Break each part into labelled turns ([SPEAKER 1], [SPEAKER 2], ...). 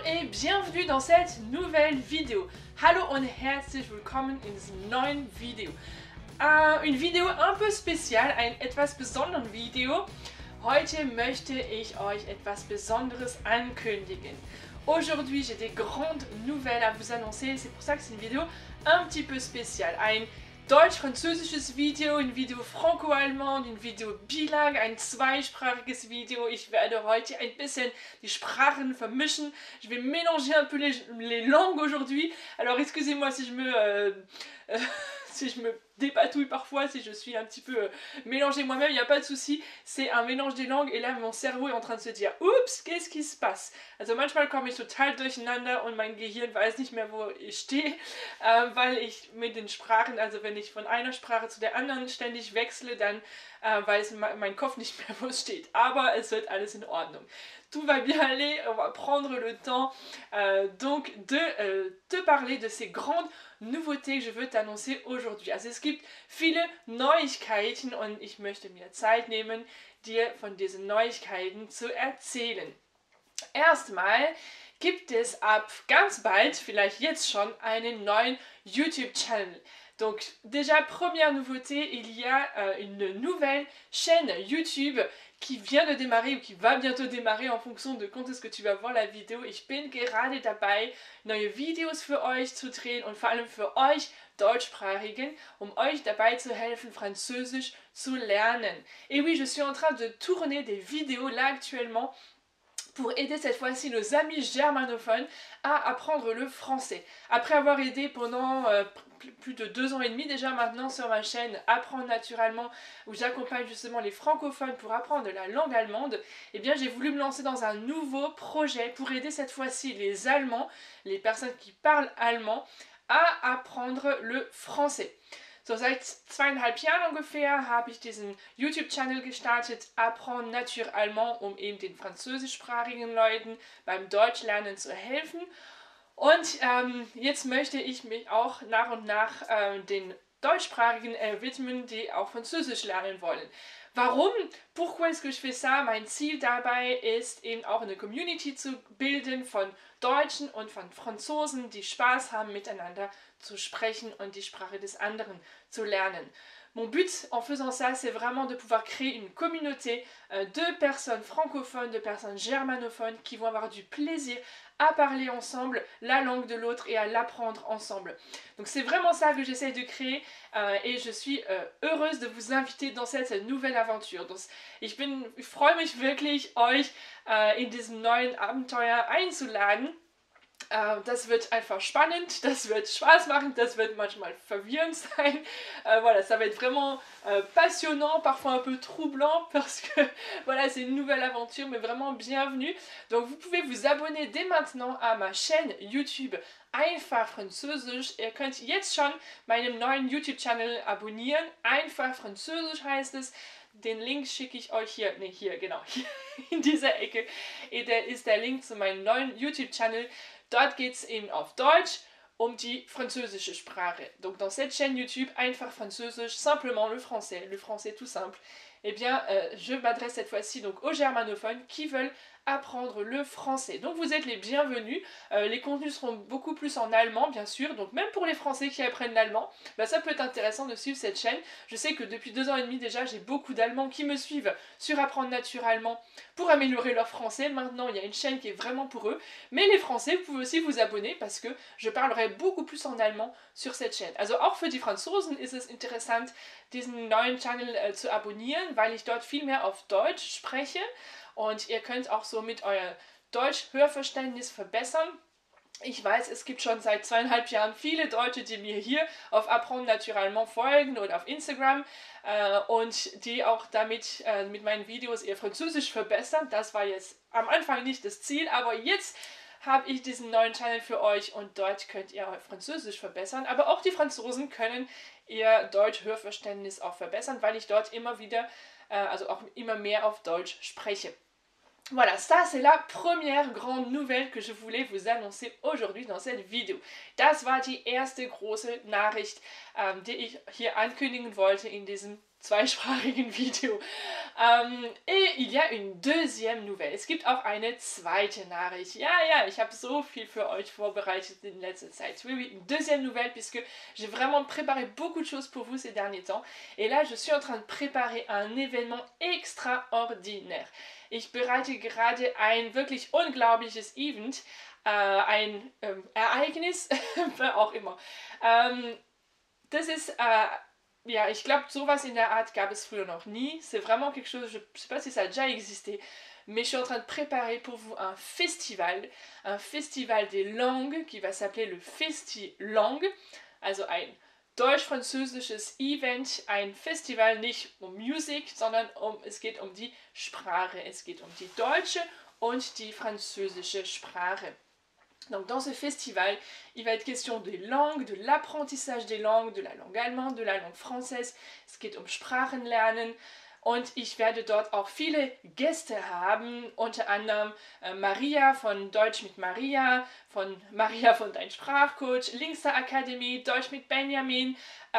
[SPEAKER 1] et bienvenue dans cette nouvelle vidéo. Hallo und herzlich willkommen in dieser neuen Video. Une Video un peu spéciale, ein etwas besonderes Video. Heute möchte ich euch etwas Besonderes ankündigen. Aujourd'hui, j'ai des grandes nouvelles à vous annoncer, c'est pour ça que c'est une vidéo un petit peu spéciale. Ein deutsch-französisches Video, eine Video franco-allemand, eine Video bilingue, ein zweisprachiges Video. Ich werde heute ein bisschen die Sprachen vermischen. Je vais mélanger un peu les langues aujourd'hui. Alors excusez-moi si je me dépatouille parfois, si je suis un petit peu mélangée moi-même, il n'y a pas de souci. C'est un mélange des langues et là mon cerveau est en train de se dire, oups, qu'est-ce qui se passe? Also manchmal komme ich total durcheinander und mein Gehirn weiß nicht mehr, wo ich stehe, weil ich mit den Sprachen, also wenn ich von einer Sprache zu der anderen ständig wechsle, dann weiß mein Kopf nicht mehr, wo es steht. Aber es wird alles in Ordnung. Tout va bien aller, on va prendre le temps donc de te parler de ces grandes nouveautés que je veux t'annoncer aujourd'hui. Also es gibt viele Neuigkeiten und ich möchte mir Zeit nehmen, dir von diesen Neuigkeiten zu erzählen. Erstmal gibt es ab ganz bald, vielleicht jetzt schon, einen neuen YouTube-Channel. Donc déjà, première nouveauté, il y a une nouvelle chaîne YouTube qui vient de démarrer ou qui va bientôt démarrer en fonction de quand est-ce que tu vas voir la Video. Ich bin gerade dabei, neue Videos für euch zu drehen und vor allem für euch Deutschsprachigen, um euch dabei zu helfen, Französisch zu lernen. Et oui, je suis en train de tourner des vidéos là actuellement pour aider cette fois-ci nos amis germanophones à apprendre le français. Après avoir aidé pendant plus de 2 ans et demi déjà maintenant sur ma chaîne Apprendre naturellement, où j'accompagne justement les francophones pour apprendre la langue allemande, eh bien j'ai voulu me lancer dans un nouveau projet pour aider cette fois-ci les Allemands, les personnes qui parlent allemand, à apprendre le français. So, seit 2,5 Jahren ungefähr habe ich diesen YouTube-Channel gestartet, Apprendre naturellement, um eben den französischsprachigen Leuten beim Deutschlernen zu helfen. Und jetzt möchte ich mich auch nach und nach den Deutschsprachigen widmen, die auch Französisch lernen wollen. Warum? Pourquoi est-ce que je fais ça? Mein Ziel dabei ist eben auch eine Community zu bilden von Deutschen und von Franzosen, die Spaß haben, miteinander zu sprechen und die Sprache des anderen zu lernen. Mon but en faisant ça, c'est vraiment de pouvoir créer une communauté de personnes francophones, de personnes germanophones qui vont avoir du plaisir à parler ensemble la langue de l'autre et à l'apprendre ensemble. Donc c'est vraiment ça que j'essaie de créer et je suis heureuse de vous inviter dans cette nouvelle Aventure. Donc, ich freue mich wirklich, euch in diesem neuen Abenteuer einzuladen. Das wird einfach spannend, das wird Spaß machen, das wird manchmal verwirrend sein. Voilà, ça va être vraiment passionnant, parfois un peu troublant parce que voilà, c'est une nouvelle aventure, mais vraiment bienvenue. Donc vous pouvez vous abonner dès maintenant à ma chaîne YouTube Einfach Französisch. Ihr könnt jetzt schon meinem neuen YouTube-Channel abonnieren. Einfach Französisch heißt es. Den Link schicke ich euch hier, ne hier, genau, hier in dieser Ecke. Der ist der Link zu meinem neuen YouTube-Channel. Dort geht es eben auf Deutsch um die französische Sprache. Donc dans cette chaîne YouTube, Einfach Französisch, simplement le français tout simple, eh bien je m'adresse cette fois-ci donc aux germanophones qui veulent apprendre le français. Donc vous êtes les bienvenus, les contenus seront beaucoup plus en allemand bien sûr, donc même pour les français qui apprennent l'allemand, bah, ça peut être intéressant de suivre cette chaîne. Je sais que depuis 2 ans et demi déjà, j'ai beaucoup d'Allemands qui me suivent sur Apprendre naturellement pour améliorer leur français. Maintenant il y a une chaîne qui est vraiment pour eux, mais les français vous pouvez aussi vous abonner parce que je parlerai beaucoup plus en allemand sur cette chaîne. Also auch für die Franzosen ist es interessant, diesen neuen Channel zu abonnieren, weil ich dort viel mehr auf Deutsch spreche. Und ihr könnt auch somit euer Deutsch-Hörverständnis verbessern. Ich weiß, es gibt schon seit 2,5 Jahren viele Deutsche, die mir hier auf Apprendre naturellement folgen oder auf Instagram und die auch damit mit meinen Videos ihr Französisch verbessern. Das war jetzt am Anfang nicht das Ziel, aber jetzt habe ich diesen neuen Channel für euch und dort könnt ihr euer Französisch verbessern. Aber auch die Franzosen können ihr Deutsch-Hörverständnis auch verbessern, weil ich dort immer wieder, also auch immer mehr auf Deutsch spreche. Voilà, ça c'est la première grande Nouvelle que je voulais vous annoncer aujourd'hui dans cette Video. Das war die erste große Nachricht, die ich hier ankündigen wollte in diesem zweisprachigen Video. Et il y a une deuxième nouvelle. Es gibt auch eine zweite Nachricht. Ja, ich habe so viel für euch vorbereitet in letzter Zeit. Oui, une deuxième nouvelle, puisque j'ai vraiment préparé beaucoup de choses pour vous ces derniers temps. Et là, je suis en train de préparer un événement extraordinaire. Ich bereite gerade ein wirklich unglaubliches Event, ein Ereignis, auch immer. Das ist ja, ich glaube, sowas in der Art gab es früher noch nie. C'est vraiment quelque chose, je ne sais pas si ça a déjà existé, mais je suis en train de préparer pour vous un festival des langues qui va s'appeler le Festi-Lang, also ein deutsch-französisches Event, ein Festival nicht um Musik, sondern es geht um die Sprache, es geht um die deutsche und die französische Sprache. Donc dans ce festival, il va être question des langues, de l'apprentissage des langues, de la langue allemande, de la langue française. Es geht um Sprachenlernen und ich werde dort auch viele Gäste haben, unter anderem Maria von Deutsch mit Maria von Dein Sprachcoach, Linkster Akademie, Deutsch mit Benjamin,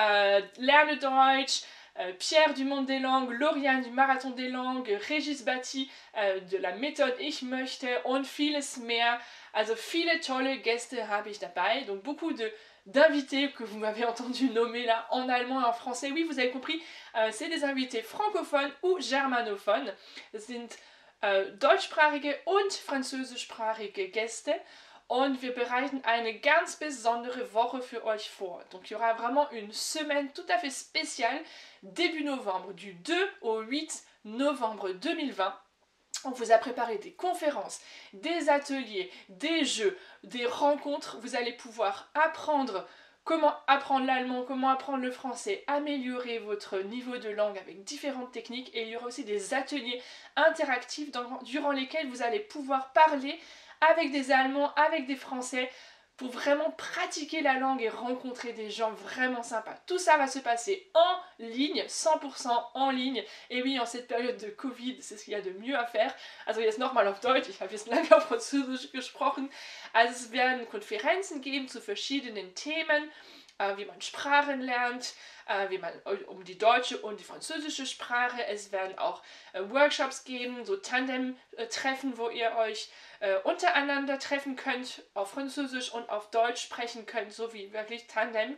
[SPEAKER 1] Lerne Deutsch, Pierre du Monde des Langues, Lauriane du Marathon des Langues, Régis Batti de la Méthode Ich möchte und vieles mehr. Also viele tolle Gäste habe ich dabei, donc beaucoup d'invités que vous m'avez entendu nommer là en allemand et en français. Oui, vous avez compris, c'est des invités francophones ou germanophones. Es sind deutschsprachige und französischsprachige Gäste. Und wir bereiten eine ganz besondere Woche für euch vor. Donc il y aura vraiment une semaine tout à fait spéciale, début novembre, du 2 au 8 novembre 2020. On vous a préparé des conférences, des ateliers, des jeux, des rencontres. Vous allez pouvoir apprendre comment apprendre l'allemand, comment apprendre le français, améliorer votre niveau de langue avec différentes techniques. Et il y aura aussi des ateliers interactifs durant lesquels vous allez pouvoir parler avec des Allemands, avec des Français, pour vraiment pratiquer la langue et rencontrer des gens vraiment sympas. Tout ça va se passer en ligne, 100% en ligne. Et oui, en cette période de Covid, c'est ce qu'il y a de mieux à faire. Also jetzt nochmal auf Deutsch, ich habe jetzt lange auf Französisch gesprochen. Also es werden Konferenzen geben zu verschiedenen Themen, wie man Sprachen lernt, wie man um die deutsche und die französische Sprache. Es werden auch Workshops geben, so Tandem-Treffen, wo ihr euch untereinander treffen könnt, auf Französisch und auf Deutsch sprechen könnt, so wie wirklich Tandem.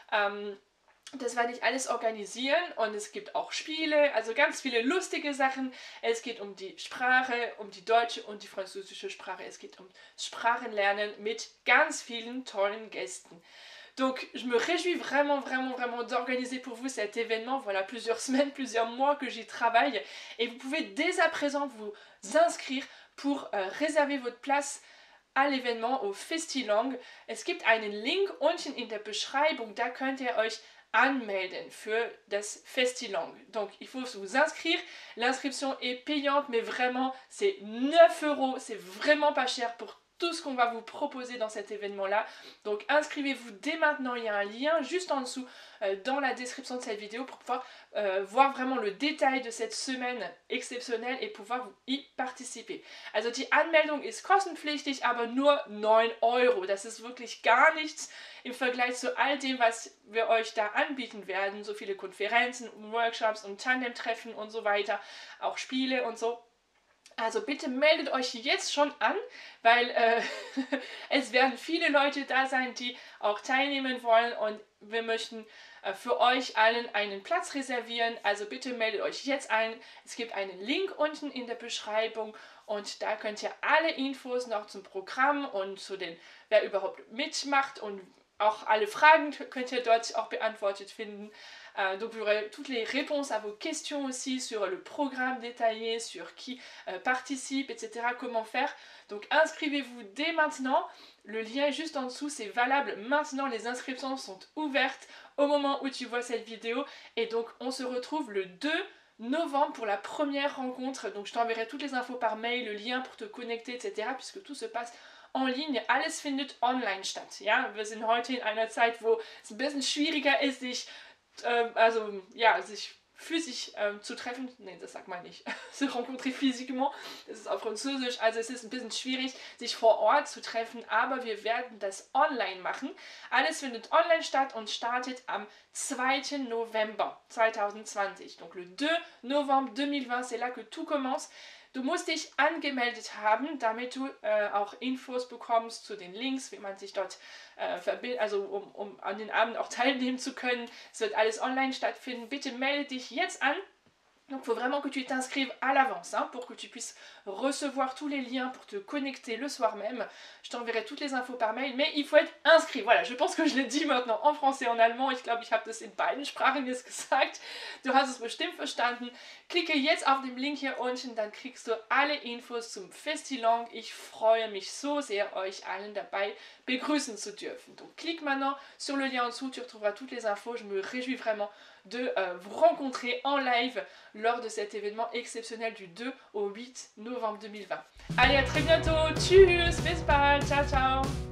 [SPEAKER 1] Das werde ich alles organisieren und es gibt auch Spiele, also ganz viele lustige Sachen. Es geht um die Sprache, um die deutsche und die französische Sprache. Es geht um Sprachenlernen mit ganz vielen tollen Gästen. Donc je me réjouis vraiment d'organiser pour vous cet événement. Voilà plusieurs semaines, plusieurs mois que j'y travaille. Et vous pouvez dès à présent vous inscrire pour réserver votre place à l'événement au Festi-Lang. Es gibt einen Link unten in der Beschreibung, da könnt ihr euch anmelden für das Festi-Lang. Donc il faut vous inscrire. L'inscription est payante, mais vraiment c'est 9 €. C'est vraiment pas cher pour tout ce qu'on va vous proposer dans cet événement-là. Donc inscrivez-vous dès maintenant, il y a un lien juste en dessous dans la description de cette vidéo pour pouvoir voir vraiment le détail de cette semaine exceptionnelle et pouvoir y participer. Also die Anmeldung ist kostenpflichtig, aber nur 9 €. Das ist wirklich gar nichts im Vergleich zu all dem, was wir euch da anbieten werden. So viele Konferenzen, Workshops und Tandem-Treffen und so weiter, auch Spiele und so. Also bitte meldet euch jetzt schon an, weil es werden viele Leute da sein, die auch teilnehmen wollen und wir möchten für euch allen einen Platz reservieren. Also bitte meldet euch jetzt ein. Es gibt einen Link unten in der Beschreibung und da könnt ihr alle Infos noch zum Programm und zu den, wer überhaupt mitmacht und auch alle Fragen könnt ihr dort auch beantwortet finden. Donc vous aurez toutes les réponses à vos questions aussi sur le programme détaillé, sur qui participe, etc. Comment faire. Donc inscrivez-vous dès maintenant. Le lien est juste en dessous, c'est valable maintenant. Les inscriptions sont ouvertes au moment où tu vois cette vidéo. Et donc on se retrouve le 2 novembre pour la première rencontre. Donc je t'enverrai toutes les infos par mail, le lien pour te connecter, etc. Puisque tout se passe en ligne, alles findet online statt. Ja? Wir sind heute in einer Zeit, wo es ein bisschen schwieriger ist, sich physisch zu treffen. Nee, das sagt man nicht. Se rencontrer physiquement, das ist auf Französisch, also es ist ein bisschen schwierig, sich vor Ort zu treffen, aber wir werden das online machen. Alles findet online statt und startet am 2. November 2020. Donc le 2 novembre 2020, c'est là que tout commence. Du musst dich angemeldet haben, damit du auch Infos bekommst zu den Links, wie man sich dort verbindet, also um an den Abend auch teilnehmen zu können. Es wird alles online stattfinden. Bitte melde dich jetzt an. Donc il faut vraiment que tu t'inscrives à l'avance hein, pour que tu puisses recevoir tous les liens pour te connecter le soir même. Je t'enverrai toutes les infos par mail, mais il faut être inscrit. Voilà, je pense que je l'ai dit maintenant en français et en allemand. Ich glaube, ich habe das in beiden Sprachen jetzt gesagt. Du hast es bestimmt verstanden. Klicke jetzt auf den Link hier unten, dann kriegst du alle Infos zum Festilang. Ich freue mich so sehr, euch allen dabei begrüßen zu dürfen. Donc clique maintenant sur le lien en dessous, tu retrouveras toutes les infos. Je me réjouis vraiment de vous rencontrer en live lors de cet événement exceptionnel du 2 au 8 novembre 2020. Allez, à très bientôt. Tschüss, bis bald. Ciao, ciao.